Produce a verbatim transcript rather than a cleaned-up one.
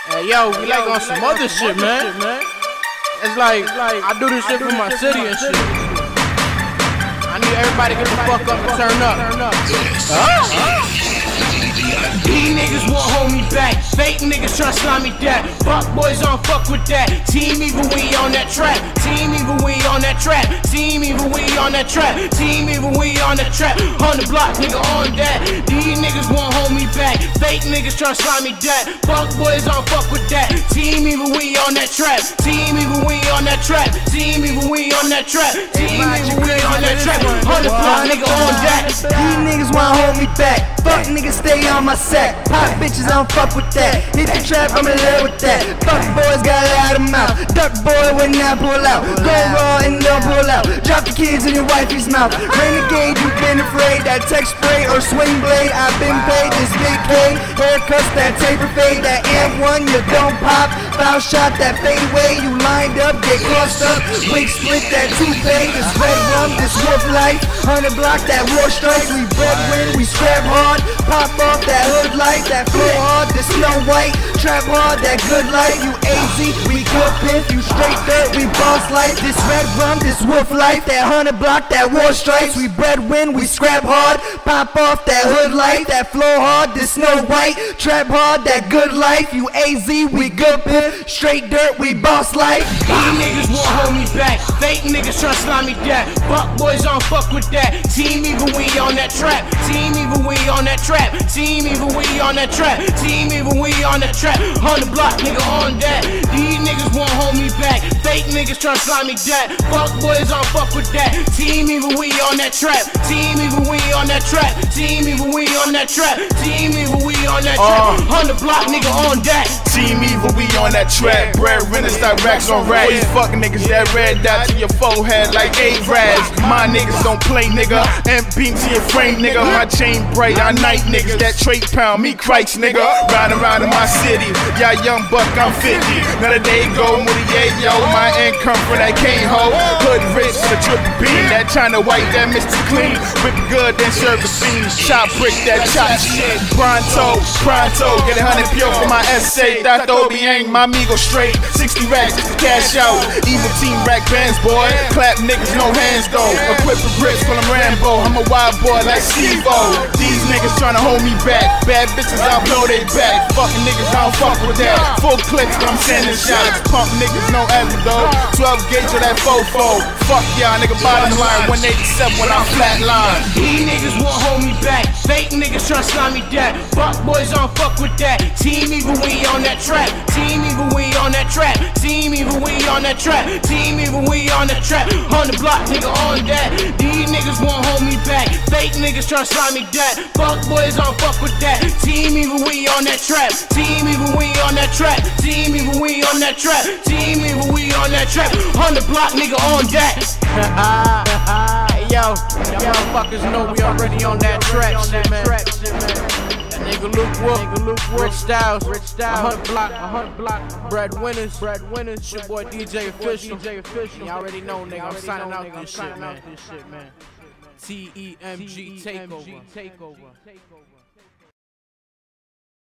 Hey, yo, we like on some other shit, man. It's like, I do this shit for my city and shit. I need everybody to get the fuck up and turn up. Huh? These niggas won't hold me back. Fake niggas try to slime me that. Fuck boys don't fuck with that. Team evil, we on that track. Team evil, we on that track. Team evil, we on that track. Team evil, we on that track. On the block, nigga, on that. These niggas won't hold me back. Fake niggas try to slime me that. Fuck boys don't fuck with that. Team evil, we on that track. Team evil, we on that track. Team evil, we on that track. Team evil, we on that track. On the block, nigga, on that. These niggas wanna hold me back. Fuck niggas stay on my sack. Pop bitches, I don't fuck with that. Hit the trap, I'm in love with that. Fuck boys got a lot of mouth. Duck boy when I pull out. Go raw and don't pull out. Drop the kids in your wifey's mouth. Renegade, you been afraid. That tech spray or swing blade, I've been paid. This big K, haircuts, that taper fade. That M one, you don't pop. Foul shot, that fade away. You lined up, get crossed up. Wig split, that toupee. This red rum, this wolf life. Hundred block, that war strikes. We breadwin, we scrap hard. Pop off that hood light, that flow hard, this snow white. Trap hard, that good life. You A Z, we good pimp. You straight dirt, we boss life. This red rum, this wolf life. That hundred block, that war strikes. We breadwin, we scrap hard. Pop off that hood light, that flow hard, this snow white. Trap hard, that good life. You A Z, we good pimp. Straight dirt, we boss life. These niggas won't hold me back. Fake niggas try to slime me that. Fuck boys don't fuck with that. Team evil, we on that trap. Team evil, we on that trap. Team evil, we on that trap. Team evil, we on that trap. On the block, nigga, on that. These niggas won't hold me back. Fake niggas try to slime me that. Fuck boys don't fuck with that. Team evil, we on that trap. Team evil, we on that trap. Team evil, we on that trap. Team evil, we on that trap. On the block, nigga, on that. Team evil, we on that track. Bread renters, that racks on racks. These fuck niggas, that red dot to your forehead like eight rags. My niggas don't play, nigga. And beam to your frame, nigga. My chain bright, I night niggas. That trade pound, me Christ, nigga. Ride around in my city. Yeah, young buck, I'm fifty. Now the day go, Moody, yeah, yo. My income for that cane hoe. Hood rich for the triple beam. That China white, that Mister Clean. Whip good, then serve the fiend. Chop brick, that chop shit. Pronto, pronto. Get a hundred pure for my essay. Dato bien, my amigo straight. sixty racks, just to cash out. Evil team rack bands, boy. Clap niggas, no hands though. Equipped with bricks when I'm Rambo. I'm a wild boy like Steve-O. These niggas tryna hold me back. Bad bitches, I'll blow they back. Fucking niggas, I don't fuck with that. Full clips, but I'm sending shots. Pump niggas, no antidote. twelve gauge of that fofo. Fuck y'all, nigga, bottom line. one eighty-seven when I'm flatline. These niggas won't hold me back. Fake niggas try to slime me that. Fuck boys don't fuck with that. Team evil, we on that track. Team evil, we on that track. Team evil, we on that track. Team evil, we on that track. On the block, nigga, on that. These niggas won't hold me back. Fake niggas try to slime me that. Fuck boys don't fuck with that. Team evil, we on that trap. Team evil, we on that track. Team evil, we on that trap. Team evil, we on that trap. On the block, nigga, on that. Yo, y'all motherfuckers know we already on that trap shit, man. That nigga LucWolf, Riich Styles, Riich Styles, a hundred block, a hundred block, breadwinners, breadwinners. It's your boy D J Official. Y'all already know, nigga. I'm signing out this shit, man. T E M G takeover.